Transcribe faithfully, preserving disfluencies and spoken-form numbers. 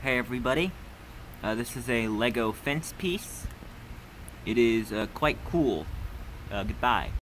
Hey everybody, uh, this is a Lego fence piece. It is uh, quite cool. Uh, goodbye.